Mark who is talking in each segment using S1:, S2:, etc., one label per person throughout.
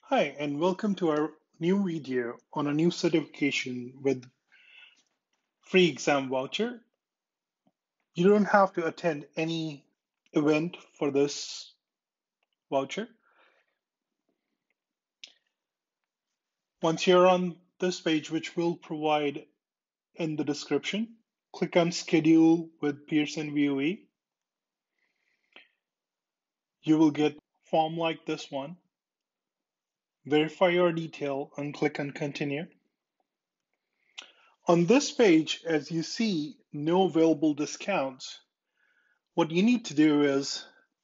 S1: Hi, and welcome to our new video on a new certification with free exam voucher. You don't have to attend any event for this voucher. Once you're on this page, which we'll provide in the description, click on Schedule with Pearson VOE. You will get a form like this one. Verify your detail and click on Continue. On this page, as you see, no available discounts. What you need to do is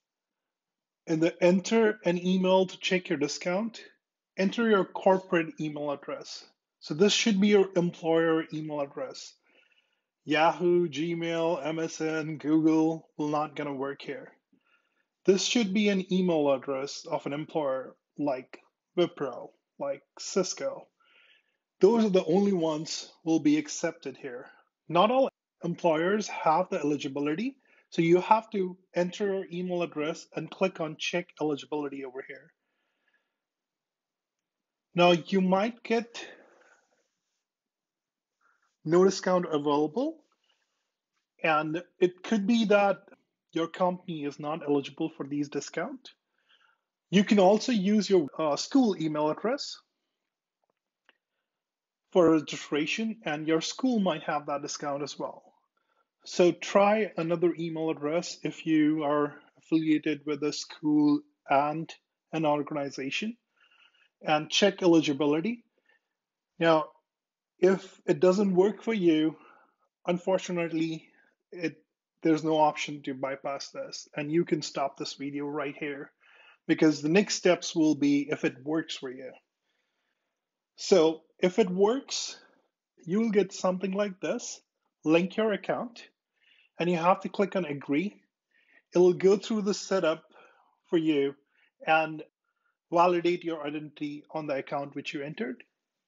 S1: enter an email to check your discount, enter your corporate email address. So this should be your employer email address. Yahoo, Gmail, MSN, Google will not gonna work here. This should be an email address of an employer like Wipro, like Cisco. Those are the only ones will be accepted here. Not all employers have the eligibility, so you have to enter your email address and click on check eligibility over here. Now you might get no discount available, and it could be that your company is not eligible for these discounts. You can also use your school email address for registration, and your school might have that discount as well. So try another email address if you are affiliated with a school and an organization and check eligibility. Now, if it doesn't work for you, unfortunately, there's no option to bypass this, and you can stop this video right here because the next steps will be if it works for you. So if it works, you will get something like this. Link your account, and you have to click on agree. It will go through the setup for you and validate your identity on the account which you entered.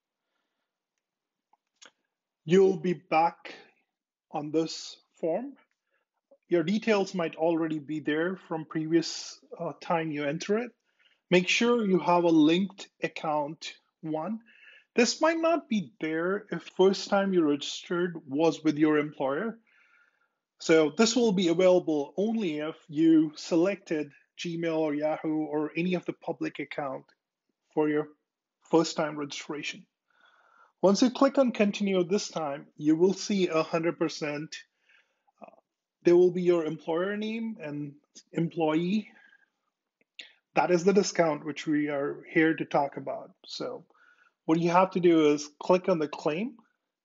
S1: You'll be back on this form. Your details might already be there from previous time you enter it. Make sure you have a linked account one. This might not be there if first time you registered was with your employer. So this will be available only if you selected Gmail or Yahoo or any of the public account for your first time registration. Once you click on continue this time, you will see 100%. There will be your employer name and employee. That is the discount which we are here to talk about. So what you have to do is click on the claim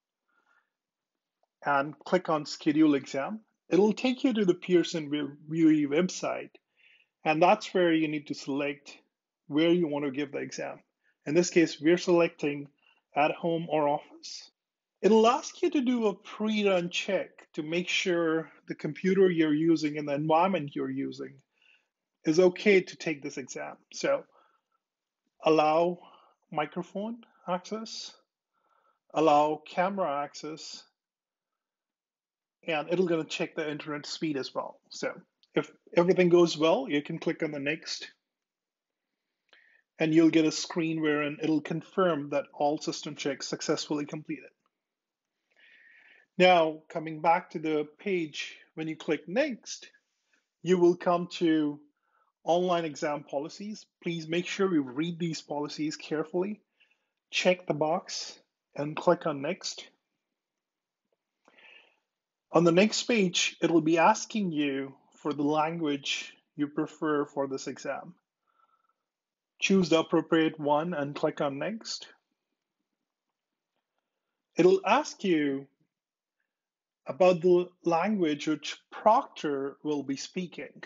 S1: and click on schedule exam. It'll take you to the Pearson VUE website, and that's where you need to select where you want to give the exam. In this case, we're selecting at home or office. It'll ask you to do a pre-run check to make sure the computer you're using and the environment you're using is okay to take this exam. So allow microphone access, allow camera access, and it'll gonna check the internet speed as well. So if everything goes well, you can click on the next, and you'll get a screen wherein it'll confirm that all system checks successfully completed. Now, coming back to the page, when you click next, you will come to online exam policies. Please make sure you read these policies carefully, check the box, and click on next. On the next page, it'll be asking you for the language you prefer for this exam. Choose the appropriate one and click on next. It'll ask you about the language which proctor will be speaking.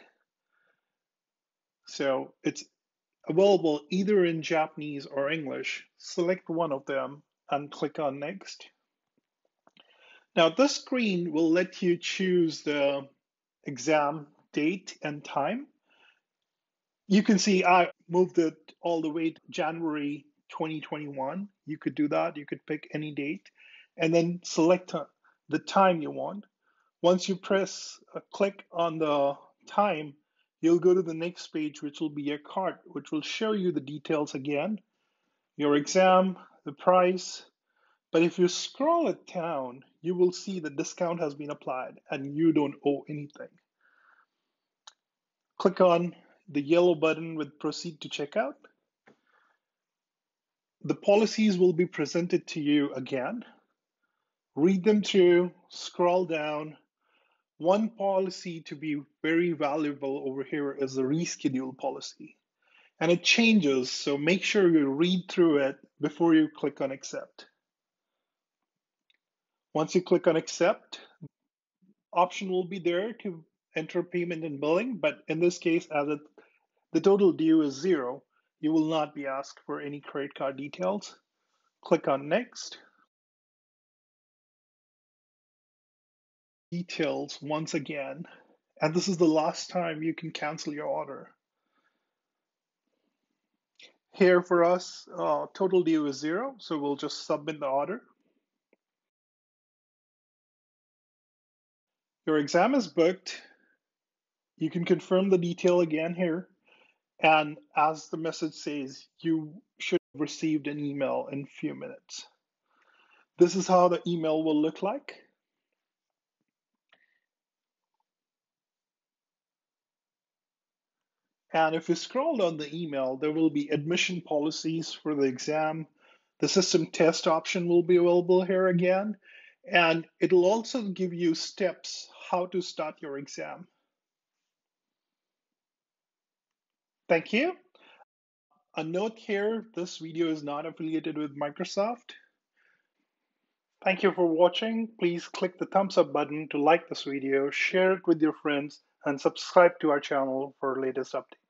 S1: So it's available either in Japanese or English. Select one of them and click on next. Now this screen will let you choose the exam date and time. You can see I moved it all the way to January 2021. You could do that. You could pick any date and then select the time you want. Once you press click on the time, you'll go to the next page, which will be your cart, which will show you the details again. your exam, the price. But if you scroll it down, you will see the discount has been applied and you don't owe anything. Click on the yellow button with proceed to checkout. The policies will be presented to you again. Read them through, scroll down. One policy to be very valuable over here is the reschedule policy. And it changes, so make sure you read through it before you click on accept. Once you click on accept, option will be there to enter payment and billing, but in this case, as the total due is 0, you will not be asked for any credit card details. Click on next. Details once again, and this is the last time you can cancel your order. Here for us, total due is 0, so we'll just submit the order. Your exam is booked. You can confirm the detail again here. And as the message says, you should have received an email in a few minutes. This is how the email will look like. And if you scroll down the email, there will be admission policies for the exam. The system test option will be available here again. And it'll also give you steps how to start your exam. Thank you. A note here, this video is not affiliated with Microsoft. Thank you for watching. Please click the thumbs up button to like this video, share it with your friends, and subscribe to our channel for latest updates.